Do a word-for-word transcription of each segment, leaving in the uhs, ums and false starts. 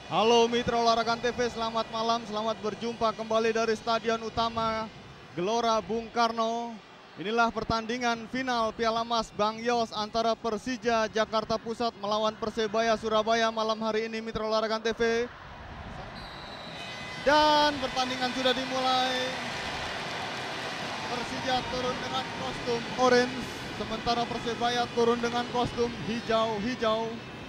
Halo Mitra Olahraga T V, selamat malam, selamat berjumpa kembali dari Stadion Utama Gelora Bung Karno. Inilah pertandingan final Piala Mas Bang Yos antara Persija Jakarta Pusat melawan Persebaya Surabaya malam hari ini Mitra Olahraga T V. Dan pertandingan sudah dimulai. Persija turun dengan kostum orange, sementara Persebaya turun dengan kostum hijau-hijau.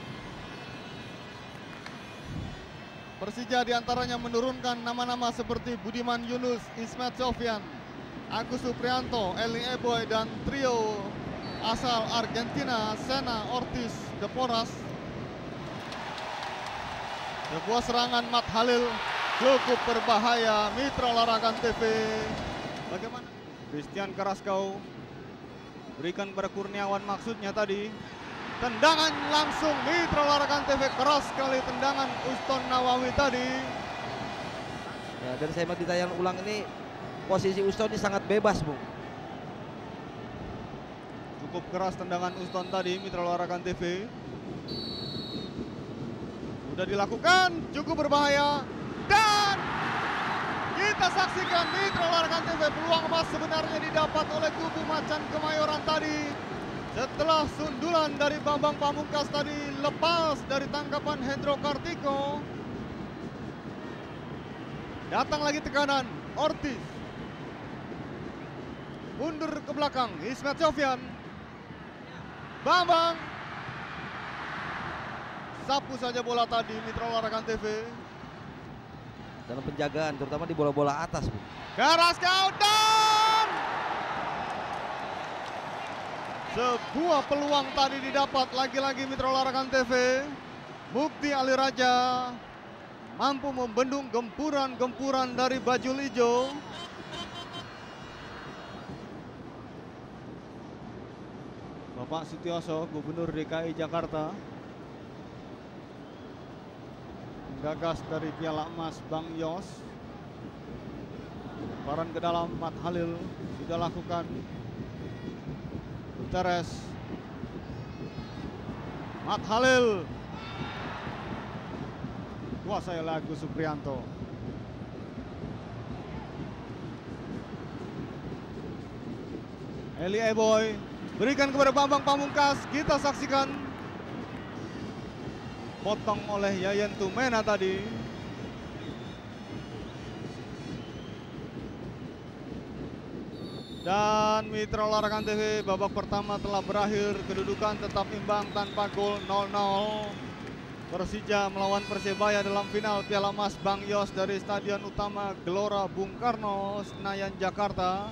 Persija diantaranya menurunkan nama-nama seperti Budiman Yunus, Ismet Sofyan, Agus Suprianto, Eli Eboy, dan trio asal Argentina, Sena, Ortiz, De Porras. Sebuah serangan Mat Halil cukup berbahaya. Mitra Olahraga T V. Bagaimana? Christian Carrasco berikan kepada Kurniawan, maksudnya tadi. Tendangan langsung Mitra Olahraga T V, keras sekali tendangan Uston Nawawi tadi. Ya, dan saya mau ditayang ulang ini posisi Uston ini sangat bebas, Bung. Cukup keras tendangan Uston tadi Mitra Olahraga T V. Sudah dilakukan, cukup berbahaya. Dan kita saksikan Mitra Olahraga T V, peluang emas sebenarnya didapat oleh kubu Macan Kemayoran tadi. Setelah sundulan dari Bambang Pamungkas tadi lepas dari tangkapan Hendro Kartiko. Datang lagi tekanan Ortiz. Mundur ke belakang Ismet Sofyan. Bambang. Sapu saja bola tadi Mitra Olahraga T V. Dalam penjagaan terutama di bola-bola atas, Bung. Carrasco dan sebuah peluang tadi didapat lagi-lagi Mitra Olahraga T V. Mukti Ali Raja mampu membendung gempuran-gempuran dari bajul ijo. Bapak Sutioso, Gubernur D K I Jakarta, gagas dari Piala Emas Bang Yos. Lemparan ke dalam, Mat Halil sudah lakukan. Guterres, Mat Halil, kuasai Agus Suprianto. Eli Eboy berikan kepada Bambang Pamungkas, kita saksikan. Potong oleh Yayan Tumena tadi. Dan Mitra Olahraga T V, babak pertama telah berakhir, kedudukan tetap imbang tanpa gol, nol nol. Persija melawan Persebaya dalam final Piala Mas Bang Yos dari Stadion Utama Gelora Bung Karno, Senayan, Jakarta.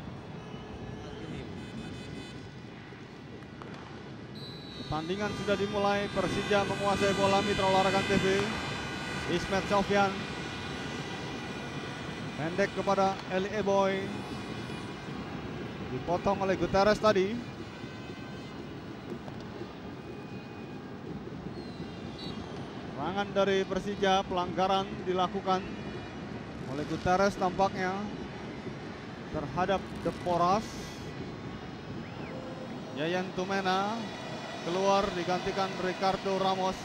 Pertandingan sudah dimulai, Persija menguasai bola. Mitra Olahraga T V. Ismet Sofyan pendek kepada Eli Eboy, dipotong oleh Guterres tadi. Serangan dari Persija, pelanggaran dilakukan oleh Guterres tampaknya terhadap De Porras. Yayan Tumena keluar, digantikan Ricardo Ramos.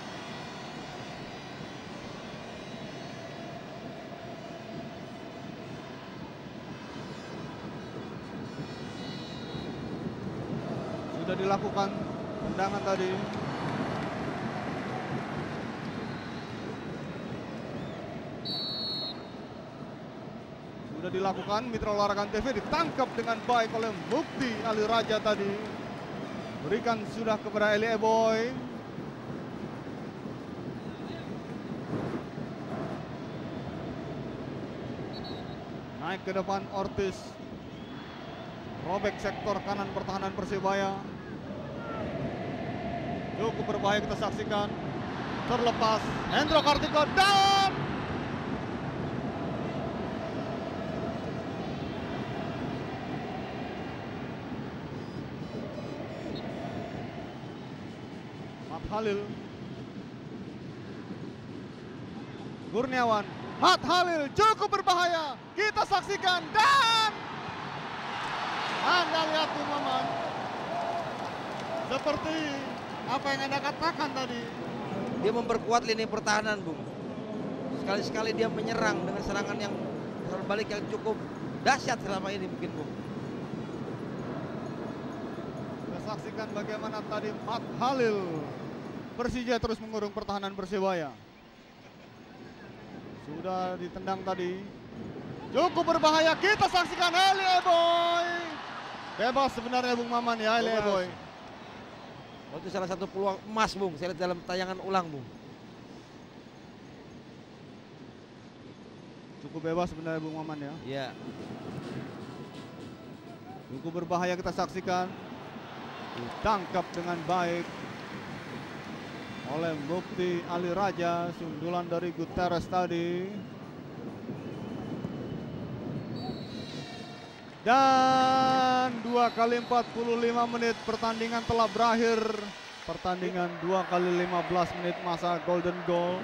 Sudah dilakukan tendangan tadi. Sudah dilakukan, Mitra Olahraga T V ditangkap dengan baik oleh Mukti Ali Raja tadi. Berikan sudah kepada Eli Eboy. Naik ke depan Ortiz. Robek sektor kanan pertahanan Persebaya. Cukup berbahaya, kita saksikan. Terlepas Hendro Kartiko dan Mat Halil. Kurniawan, Mat Halil cukup berbahaya. Kita saksikan dan Anda lihat tuh Maman, seperti apa yang Anda katakan tadi, Dia memperkuat lini pertahanan, Bung. Sekali-sekali dia menyerang dengan serangan yang terbalik yang cukup dahsyat selama ini mungkin, Bung. Kita saksikan bagaimana tadi Matt Halil. Persija terus mengurung pertahanan Persebaya. Sudah ditendang tadi. Cukup berbahaya. Kita saksikan Eli Eboy. Bebas sebenarnya Bung Maman ya, Eli Eboy. Oh, itu salah satu peluang emas, Bung. Saya lihat dalam tayangan ulang, Bung. Cukup bebas sebenarnya Bung Maman ya. Iya. Cukup berbahaya kita saksikan. Ditangkap dengan baik oleh Mukti Ali Raja. Sundulan dari Guterres tadi. Dan dua kali empat puluh lima menit pertandingan telah berakhir. Pertandingan dua kali lima belas menit masa golden goal.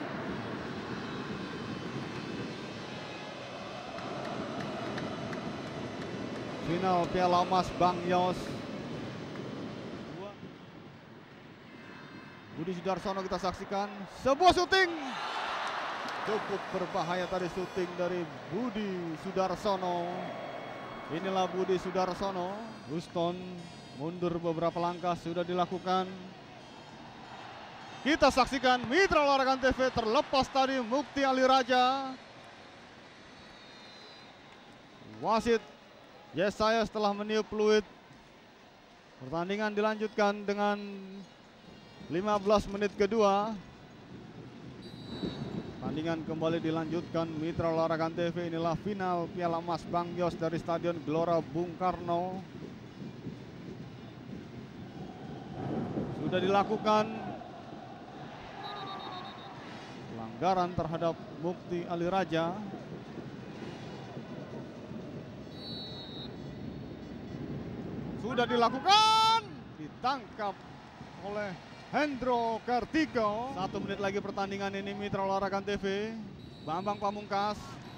Final Piala Emas Bang Yos. Budi Sudarsono kita saksikan. Sebuah syuting. Cukup berbahaya tadi syuting dari Budi Sudarsono. Inilah Budi Sudarsono. Houston mundur beberapa langkah sudah dilakukan. Kita saksikan Mitra Olahraga T V terlepas tadi Mukti Ali Raja. Wasit Yesaya setelah meniup peluit. Pertandingan dilanjutkan dengan lima belas menit kedua. Pertandingan kembali dilanjutkan Mitra Olahraga T V. Inilah final Piala Emas Bang Yos dari Stadion Gelora Bung Karno. Sudah dilakukan pelanggaran terhadap Mukti Ali Raja. Sudah dilakukan, ditangkap oleh Hendro Kartiko. Satu menit lagi pertandingan ini Mitra Olahraga T V. Bambang Pamungkas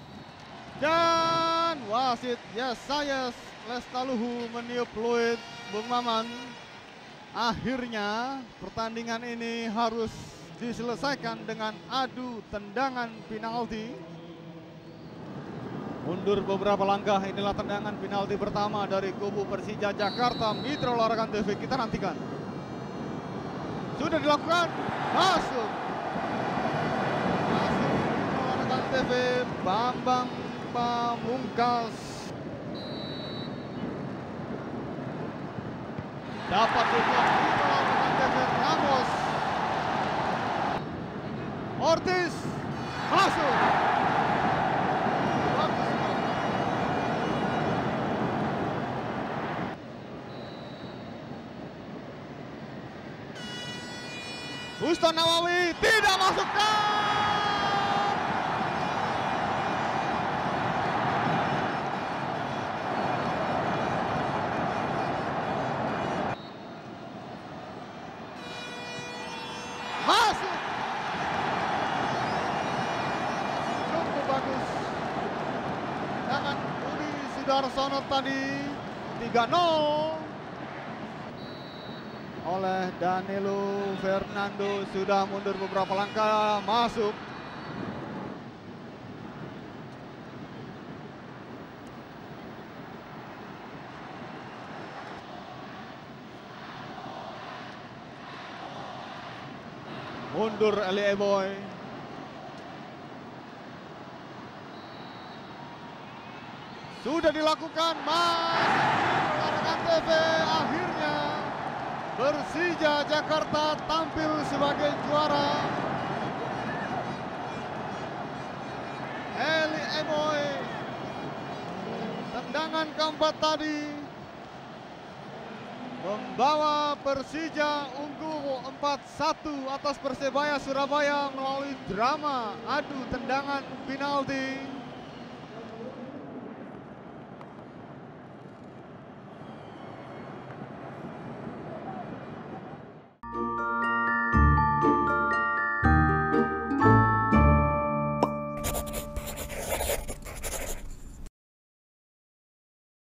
dan wasit Yesayas Lestaluhu meniup peluit Bung Maman. Akhirnya pertandingan ini harus diselesaikan dengan adu tendangan penalti. Mundur beberapa langkah, inilah tendangan penalti pertama dari kubu Persija Jakarta. Mitra Olahraga T V kita nantikan. Sudah dilakukan, masuk. Masuk Olahraga T V, Bambang Pamungkas. Dapat dibuat Olahraga T V, Ramos. Ortiz, masuk. Houston Nawawi tidak masukkan. Masuk. Cukup bagus. Tangan Budi Sudarsono tadi tiga nol. Oleh Danilo Fernando sudah mundur beberapa langkah, masuk. Mundur Eli Eboy. Sudah dilakukan, mas. Olahraga T V akhirnya Persija Jakarta tampil sebagai juara. Eli Eboy, tendangan keempat tadi membawa Persija unggul empat satu atas Persebaya Surabaya melalui drama adu tendangan penalti.